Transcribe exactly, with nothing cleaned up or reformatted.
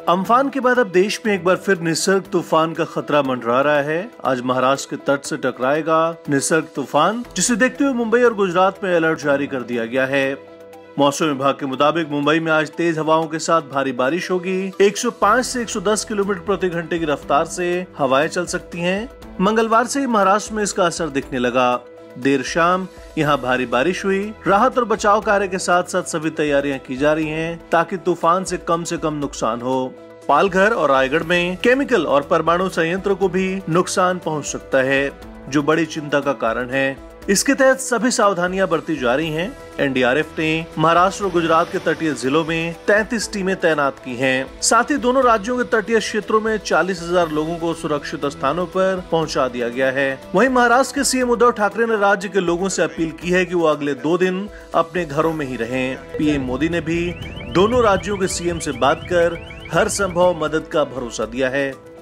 Amphan के बाद अब देश में एक बार फिर निसर्ग तूफान का खतरा मंडरा रहा है। आज महाराष्ट्र के तट से टकराएगा निसर्ग तूफान, जिसे देखते हुए मुंबई और गुजरात में अलर्ट जारी कर दिया गया है। मौसम विभाग के मुताबिक मुंबई में आज तेज हवाओं के साथ भारी बारिश होगी। एक सौ पाँच से एक सौ दस किलोमीटर प्रति घंटे की रफ्तार से हवाएं चल सकती हैं। मंगलवार से ही महाराष्ट्र में इसका असर दिखने लगा। देर शाम यहाँ भारी बारिश हुई। राहत और बचाव कार्य के साथ साथ सभी तैयारियां की जा रही हैं ताकि तूफान से कम से कम नुकसान हो। पालघर और रायगढ़ में केमिकल और परमाणु संयंत्र को भी नुकसान पहुंच सकता है, जो बड़ी चिंता का कारण है। इसके तहत सभी सावधानियां बरती जा रही हैं। एन डी आर एफ ने महाराष्ट्र और गुजरात के तटीय जिलों में तैंतीस टीमें तैनात की हैं। साथ ही दोनों राज्यों के तटीय क्षेत्रों में चालीस हजार लोगों को सुरक्षित स्थानों पर पहुंचा दिया गया है। वहीं महाराष्ट्र के सी एम उद्धव ठाकरे ने राज्य के लोगों से अपील की है कि वो अगले दो दिन अपने घरों में ही रहें। पी एम मोदी ने भी दोनों राज्यों के सी एम से बात कर हर संभव मदद का भरोसा दिया है।